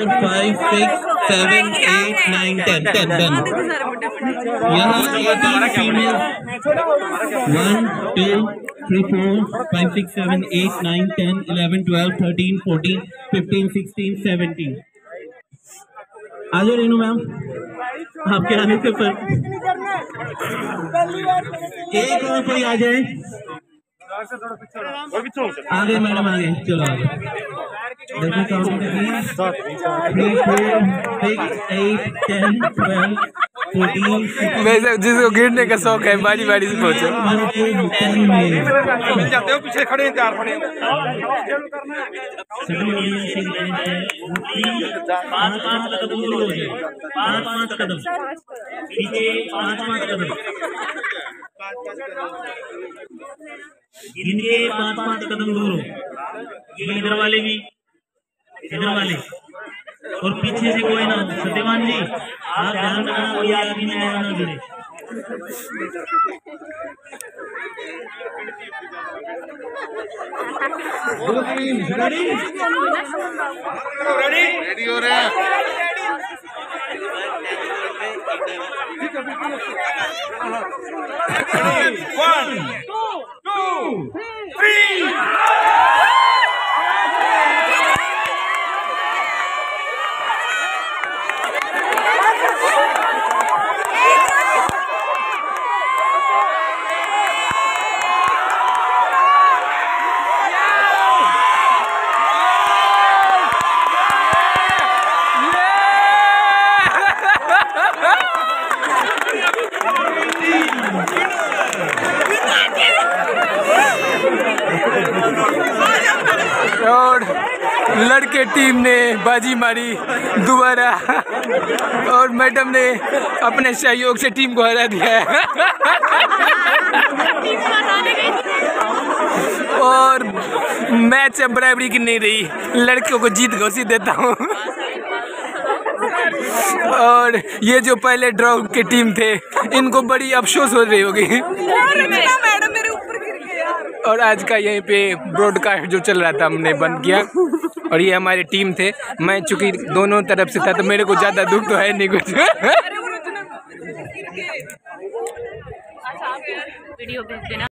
5, 6, 7, 8, 9, 10. 10 done. यहाँ 18 females. 1, 2, 3, 4, 5, 6, 7, 8, 9, 10, 11, 12, 13, 14, 15, 16, 17. आ जाओ Renu ma'am, आपके आने से पर एक और कोई आ जाए। आ गए मैडम, आ गए, चलो आ गए। देखो काउंट 3, 4, 6, 8, 10, 12, 14। वैसे जिसको गिरने का शौक है बारी बारी से पहुंचो। मिल जाते हो, पीछे खड़े हैं, 4 खड़े हैं। 5 कदम दूर हो जाए, 5 कदम पीछे, 5 कदम इनके 5 कदम दूर हो। ये इधर वाले भी, इधर वाले और पीछे से कोई ना। सत्यवान जी आप ध्यान रखना, कोई आदमी ना गिरे। रेडी हो रहे हैं। 1, 2, 3। और लड़के टीम ने बाजी मारी दोबारा और मैडम ने अपने सहयोग से टीम को हरा दिया है। और मैच अब बराबरी की नहीं रही, लड़कियों को जीत घोषित देता हूँ। और ये जो पहले ड्रॉ के टीम थे इनको बड़ी अफसोस हो रही होगी। और आज का यहीं पे ब्रॉडकास्ट जो चल रहा था हमने बंद किया। और ये हमारी टीम थे, मैं चूंकि दोनों तरफ से था तो मेरे को ज्यादा दुख तो है नहीं कुछ। वीडियो भेज देना।